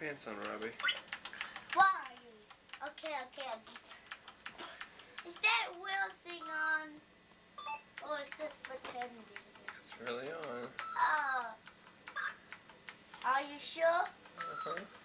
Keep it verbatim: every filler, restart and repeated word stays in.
pants on, Robbie. Why? Okay, okay. Is that real thing on? Or is this pretending? It's really on. Oh. Are you sure? Uh-huh.